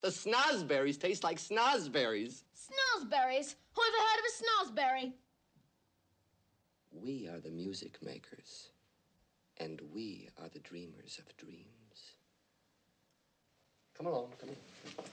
The schnoz-berries taste like schnoz-berries. Schnoz-berries? Who ever heard of a schnoz-berry? We are the music makers, and we are the dreamers of dreams. Come along, come on.